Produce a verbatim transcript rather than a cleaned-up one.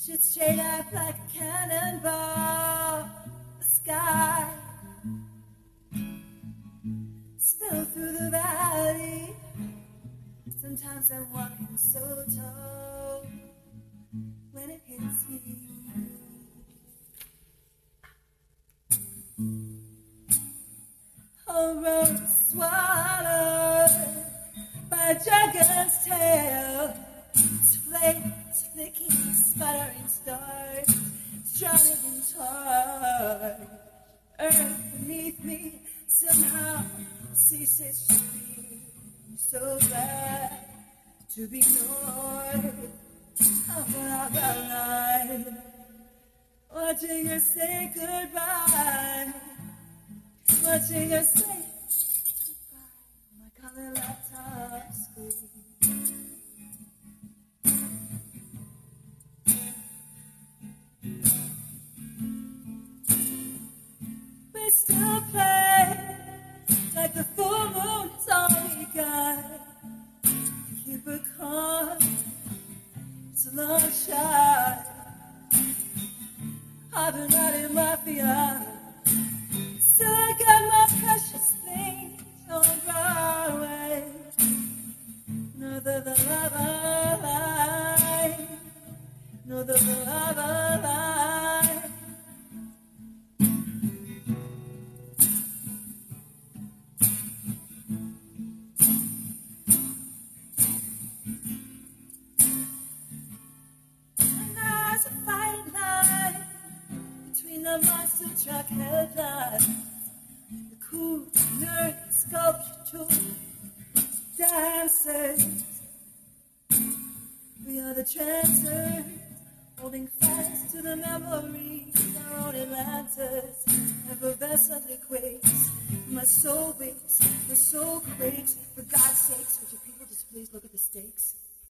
Shoot straight up like a cannonball. The sky spill through the valley. Sometimes I'm walking so tall when it hits me. Whole road swallowed by a dragon's tail. Its flames flicking, sputtering stars, stranded in tar. Earth beneath me somehow ceases to be. So glad to be north of our life. Watching her say goodbye. Watching her say goodbye on my color laptop screen. We still play like the full moon is all we got. Keep her calm, it's a long shot. I've been riding mafia. Still I got my precious things on Broadway. No, the love of life. No, the love of life. And there's a fine line between the monster truck headlights, the cool, nerd sculpture dancers. We are the trancers, holding fast to the memories of our own Atlantis. Effervescently quakes, my soul wakes, my soul quakes. For God's sakes, would you people just please look at the stakes?